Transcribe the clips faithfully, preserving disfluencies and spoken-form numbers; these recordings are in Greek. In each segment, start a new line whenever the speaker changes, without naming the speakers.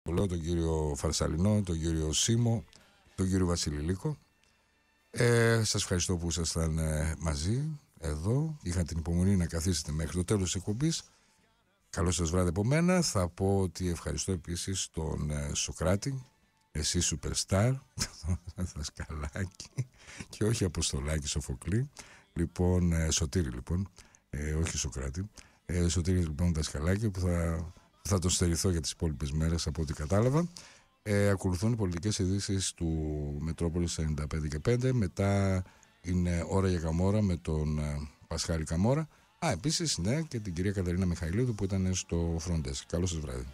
τον κύριο Φαρσαλινό, τον κύριο Σίμο, τον κύριο Βασίλη Λίκο. Ε, σας ευχαριστώ που ήσασταν ε, μαζί εδώ. Είχα την υπομονή να καθίσετε μέχρι το τέλος της εκπομπής. Καλό σας βράδυ από μένα. Θα πω ότι ευχαριστώ επίσης τον ε, Σοκράτη, εσύ Superstar, τον Δασκαλάκη και όχι Αποστολάκη Σοφοκλή. Λοιπόν, ε, Σωτήρη λοιπόν, ε, όχι Σοκράτη. Ε, Σωτήρη λοιπόν Δασκαλάκη που θα, θα τον στερηθώ για τις υπόλοιπες μέρες από ό,τι κατάλαβα. Ε, ακολουθούν οι πολιτικές ειδήσεις του Μετρόπολης ενενήντα πέντε και πέντε. Μετά είναι ώρα για Καμόρα με τον ε, Πασχάλη Καμόρα. Α, επίσης, ναι, και την κυρία Κατερίνα Μιχαηλίδου που ήταν στο front desk. Καλό σας βράδυ.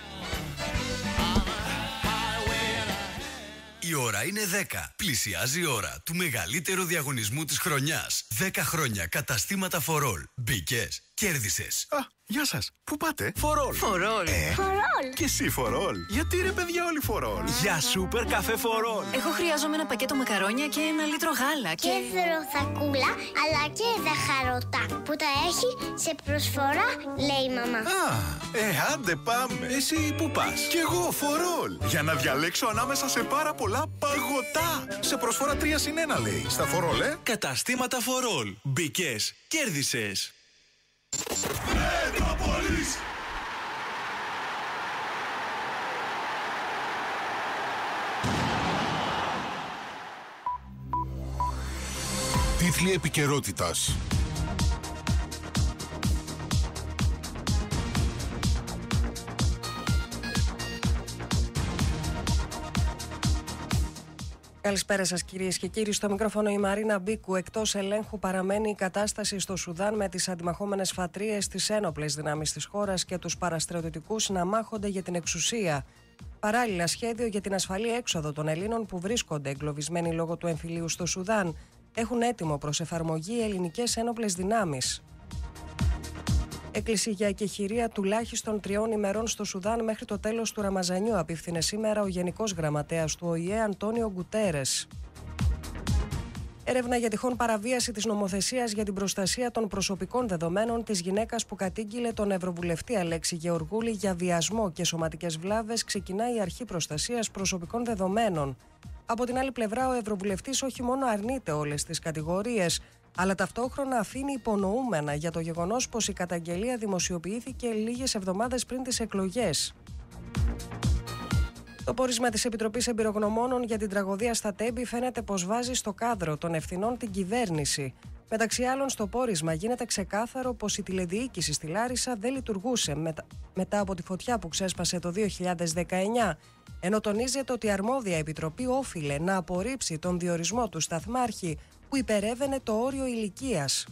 Η ώρα είναι δέκα. Πλησιάζει η ώρα του μεγαλύτερου διαγωνισμού της χρονιάς. δέκα χρόνια καταστήματα φορόλ. Μπήκες, κέρδισες.
Α, γεια σας. Πού πάτε?
Φορόλ.
Φορόλ.
Ε,
Φορόλ.
Και εσύ φορόλ. Γιατί ρε παιδιά όλοι φορόλ.
Για σούπερ καφέ φορόλ.
Εγώ χρειάζομαι ένα πακέτο μακαρόνια και ένα λίτρο γάλα.
Και δροθακούλα, αλλά και ζαχαρωτά που τα έχει σε προσφορά, λέει η μαμά.
Α, ε, άντε πάμε.
Εσύ πού πας?
Κι εγώ φορόλ. Για να διαλέξω ανάμεσα σε πάρα πολλά παγωτά. Σε προσφορά τρία συν ένα λέει. Στα φορόλ, ε.
Καταστήματα φορόλ. Μπήκες, κέρδισες.
Μετρόπολης.
Τίτλοι επικαιρότητας.
Καλησπέρα σας κυρίες και κύριοι. Στο μικρόφωνο η Μαρίνα Μπίκου. Εκτός ελέγχου παραμένει η κατάσταση στο Σουδάν με τις αντιμαχόμενες φατρίες, τις ένοπλες δυνάμεις της χώρας και τους παραστρατιωτικούς να μάχονται για την εξουσία. Παράλληλα, σχέδιο για την ασφαλή έξοδο των Ελλήνων που βρίσκονται εγκλωβισμένοι λόγω του εμφυλίου στο Σουδάν έχουν έτοιμο προς εφαρμογή οι ελληνικές ένοπλες δυνάμεις. Έκκληση για εκεχηρία τουλάχιστον τριών ημερών στο Σουδάν μέχρι το τέλος του Ραμαζανιού απίφθινε σήμερα ο Γενικός Γραμματέας του Ο Η Ε Αντόνιο Γκουτέρες. Έρευνα για τυχόν παραβίαση της νομοθεσίας για την προστασία των προσωπικών δεδομένων της γυναίκας που κατήγγειλε τον Ευρωβουλευτή Αλέξη Γεωργούλη για βιασμό και σωματικές βλάβες ξεκινάει η Αρχή Προστασίας Προσωπικών Δεδομένων. Από την άλλη πλευρά, ο Ευρωβουλευτής όχι μόνο αρνείται όλες τις κατηγορίες, αλλά ταυτόχρονα αφήνει υπονοούμενα για το γεγονός πως η καταγγελία δημοσιοποιήθηκε λίγες εβδομάδες πριν τις εκλογές. Το πόρισμα της Επιτροπής Εμπειρογνωμόνων για την τραγωδία στα Τέμπη φαίνεται πως βάζει στο κάδρο των ευθυνών την κυβέρνηση. Μεταξύ άλλων, στο πόρισμα γίνεται ξεκάθαρο πως η τηλεδιοίκηση στη Λάρισα δεν λειτουργούσε μετα... μετά από τη φωτιά που ξέσπασε το δύο χιλιάδες δεκαεννιά, ενώ τονίζεται ότι η αρμόδια επιτροπή όφιλε να απορρίψει τον διορισμό του σταθμάρχη που υπερεύαινε το όριο ηλικίας.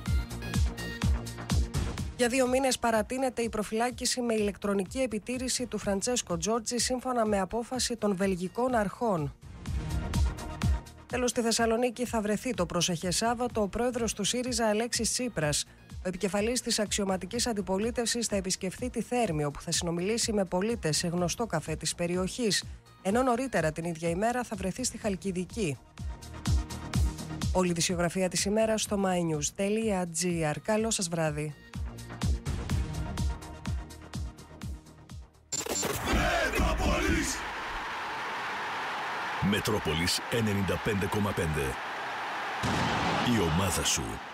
Για δύο μήνες παρατείνεται η προφυλάκηση με ηλεκτρονική επιτήρηση του Φραντσέσκο Τζόρτζι σύμφωνα με απόφαση των βελγικών αρχών. Τέλος, στη Θεσσαλονίκη θα βρεθεί το προσεχές Σάββατο ο πρόεδρος του ΣΥΡΙΖΑ Αλέξης Τσίπρας. Ο επικεφαλής της αξιωματικής αντιπολίτευσης θα επισκεφθεί τη Θέρμη, όπου θα συνομιλήσει με πολίτες σε γνωστό καφέ της περιοχής, ενώ νωρίτερα την ίδια ημέρα θα βρεθεί στη Χαλκιδική. Όλη η ειδησιογραφία της ημέρας στο my news τελεία gr. Καλό σας βράδυ.
Μετρόπολης.
Μετρόπολης ενενήντα πέντε κόμμα πέντε. Η ομάδα σου.